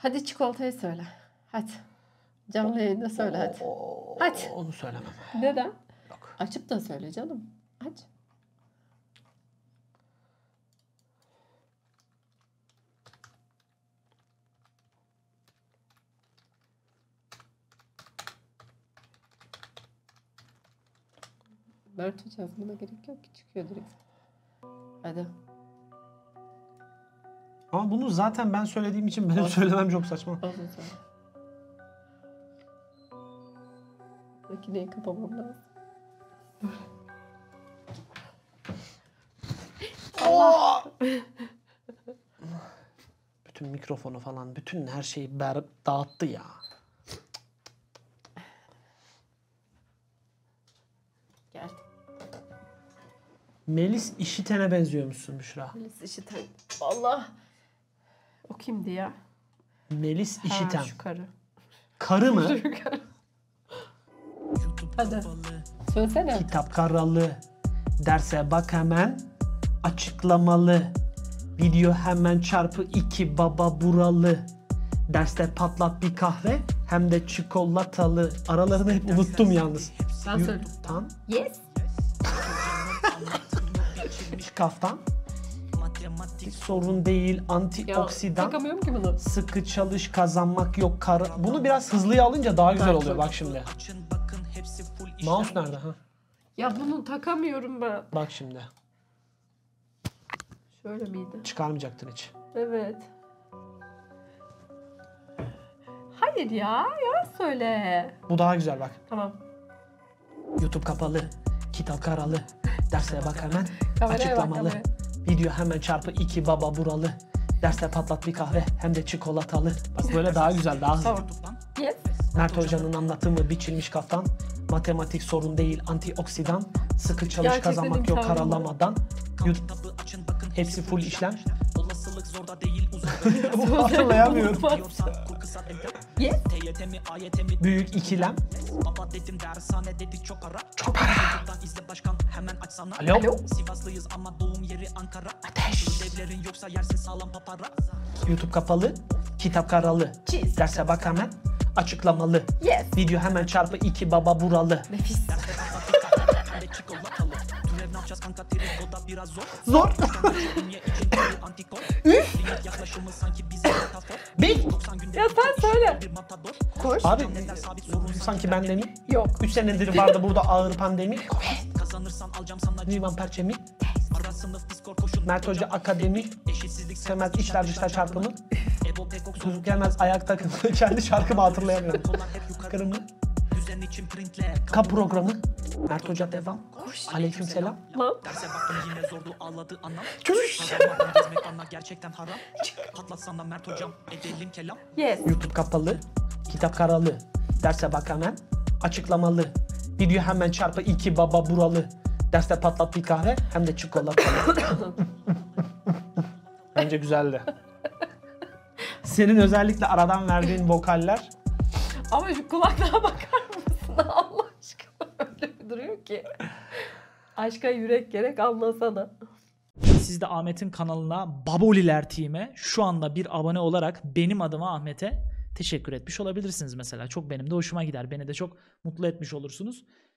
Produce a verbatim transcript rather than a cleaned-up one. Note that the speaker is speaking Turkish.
Hadi çikolatayı söyle. Hadi. Canlı yayında söyle hadi. Oo, Hadi. Onu söylemem. Neden? Yok. Açıp da söyle canım. Aç. Mert Hoca buna gerek yok ki, çıkıyor direkt. Hadi. Ama bunu zaten ben söylediğim için benim söylemem çok saçma. Olsun söyle. Makineyi kapamam lazım. Allah! Bütün mikrofonu falan, bütün her şeyi ber dağıttı ya. Gel. Melis İşiten'e benziyormuşsun Büşra. Melis İşiten. Vallahi. O kimdi ya? Melis İşiten. Ha, şu karı. Karı mı? Şu karı. Hadi. Söylesene. Kitap karalı. Derse bak hemen. Açıklamalı. Video hemen çarpı iki baba buralı. Derste patlat bir kahve. Hem de çikolatalı. Aralarını hep unuttum yalnız. Ben söyleyeyim. Tam. Yes. Kaftan. Sorun değil, Ya antioksidan. takamıyorum ki bunu. Sıkı çalış, kazanmak yok. Kar Bunu biraz hızlıya alınca daha güzel oluyor bak şimdi. Mouse nerede ha? Ya bunu takamıyorum ben. Bak şimdi. Şöyle miydi? Çıkarmayacaktın hiç. Evet. Hayır ya. Ya söyle. Bu daha güzel bak. Tamam. YouTube kapalı, kitap karalı. Derse bak hemen. Kameraya bak, Açıklamalı. kameraya. Video hemen çarpı iki baba buralı. Derste patlat bir kahve hem de çikolatalı. Bak böyle daha güzel, daha hızlı. Tamam. Yes. Mert Hoca'nın anlatımı biçilmiş kaftan. Matematik sorun değil, antioksidan. Sıkı çalış, Gerçekten kazanmak yok imkanı var. karalamadan. YouTube hepsi full işlem. Olasılık zorda değil Bunu hatırlayamıyorum. Yes. Büyük ikilem. Baba dedim dershane dedi çok para. Çok para. Buradan izle başkan hemen açsana. Alo. Alo. Sivaslıyız ama doğum yeri Ankara. Ateş. Ödevlerin yoksa yersin sağlam papara. YouTube kapalı, kitap karalı. Cheese. Derse bak hemen. Açıklamalı. Yes. Video hemen çarpı iki baba buralı. Nefis. Hem de çikolatalı. Türev ne yapacağız kanka trikoda biraz zor. Zor. Dünya için bir antikor. Limit yaklaşımı sanki bize metafor. Bir. doksan günde Ya sen söyle. bir matador. Koş. Abi Sabit sorun sanki bende mi? Yok. üç senedir vardı burada ağır pandemi. kazanırsan alacağım sana Divan perçemi. ara sınıf diskor koşun. Mert Hoca akademi. Eşitsizlik Sevmez içler dışlar çarpımı. Ebo pekok Çocuk gelmez ayak takımı. Kendi şarkımı hatırlayamıyorum. sorular hep yukarı. Kırımı. Düzen için printle. Kap programı. Mert Hoca devam. Aleyküm selam. Lan. Derse baktım yine zordu ağladı anam. Çüş. Kazanmadan gezmek bana gerçekten haram. Patlatsana Mert hocam edelim kelam. Yes. YouTube kapalı. Kitap karalı. Derse bak hemen. Açıklamalı. Video hemen çarpı iki baba buralı. Derste patlat bir kahve hem de çikolatalı. Bence güzeldi. Senin özellikle aradan verdiğin vokaller. Ama şu kulaklığa bakar mısın? Allah aşkına öyle bir duruyor ki. Aşka yürek gerek anlasana. Siz de Ahmet'in kanalına Baboliler Team'e şu anda bir abone olarak benim adıma Ahmet'e teşekkür etmiş olabilirsiniz mesela. Çok benim de hoşuma gider. Beni de çok mutlu etmiş olursunuz.